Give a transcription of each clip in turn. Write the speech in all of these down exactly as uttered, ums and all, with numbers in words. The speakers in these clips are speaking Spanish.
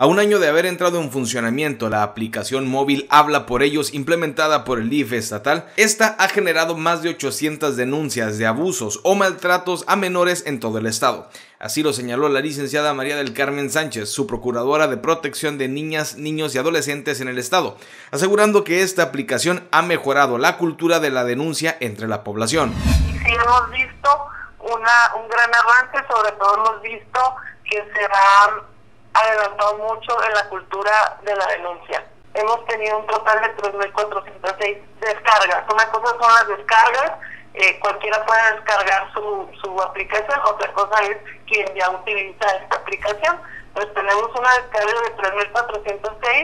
A un año de haber entrado en funcionamiento la aplicación móvil Habla por Ellos implementada por el I F E estatal, esta ha generado más de ochocientas denuncias de abusos o maltratos a menores en todo el estado. Así lo señaló la licenciada María del Carmen Sánchez, su procuradora de protección de niñas, niños y adolescentes en el estado, asegurando que esta aplicación ha mejorado la cultura de la denuncia entre la población. Sí hemos visto una, un gran avance, sobre todo hemos visto que se ha adelantado mucho en la cultura de la denuncia. Hemos tenido un total de tres mil cuatrocientas seis descargas. Una cosa son las descargas, eh, cualquiera puede descargar su, su aplicación, otra cosa es quien ya utiliza esta aplicación. Pues tenemos una descarga de tres mil cuatrocientas seis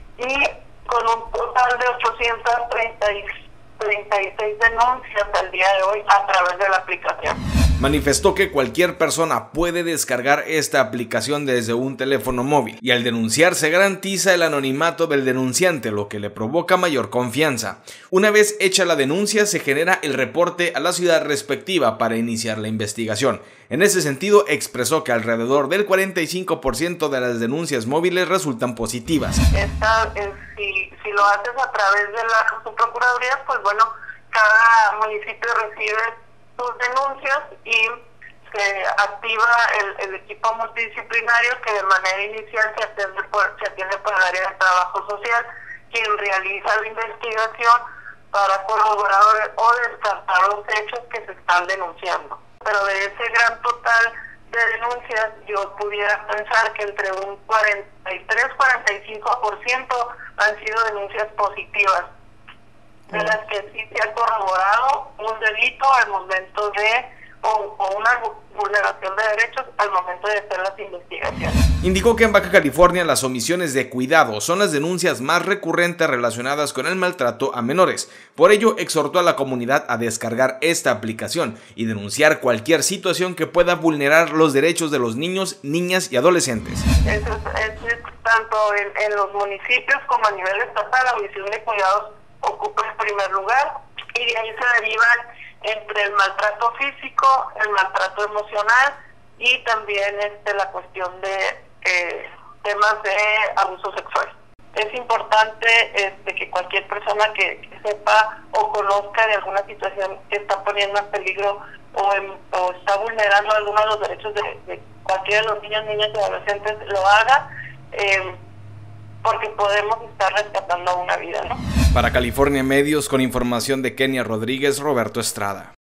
y con un total de ochocientas treinta y seis denuncias al día de hoy a través de la aplicación. Manifestó que cualquier persona puede descargar esta aplicación desde un teléfono móvil y al denunciar se garantiza el anonimato del denunciante, lo que le provoca mayor confianza. Una vez hecha la denuncia se genera el reporte a la ciudad respectiva para iniciar la investigación. En ese sentido expresó que alrededor del cuarenta y cinco por ciento de las denuncias móviles resultan positivas. Esta, eh, si, si lo haces a través de la subprocuraduría, pues bueno, cada municipio recibe sus denuncias y se activa el, el equipo multidisciplinario que de manera inicial se atiende por, se atiende por el área de trabajo social, quien realiza la investigación para corroborar o descartar los hechos que se están denunciando. Pero de ese gran total de denuncias yo pudiera pensar que entre un cuarenta y tres a cuarenta y cinco por ciento han sido denuncias positivas, de las que sí se ha corroborado un delito al momento de, o, o una vulneración de derechos al momento de hacer las investigaciones. Indicó que en Baja California las omisiones de cuidado son las denuncias más recurrentes relacionadas con el maltrato a menores. Por ello, exhortó a la comunidad a descargar esta aplicación y denunciar cualquier situación que pueda vulnerar los derechos de los niños, niñas y adolescentes. Eso es, es tanto en, en los municipios como a nivel estatal, la omisión de cuidados ocupa el primer lugar y de ahí se derivan entre el maltrato físico, el maltrato emocional y también este, la cuestión de eh, temas de abuso sexual. Es importante este, que cualquier persona que, que sepa o conozca de alguna situación que está poniendo en peligro o, en, o está vulnerando algunos de los derechos de, de cualquiera de los niños, niñas y adolescentes lo haga, eh, porque podemos estar rescatando una vida, ¿no? Para California Medios, con información de Kenia Rodríguez, Roberto Estrada.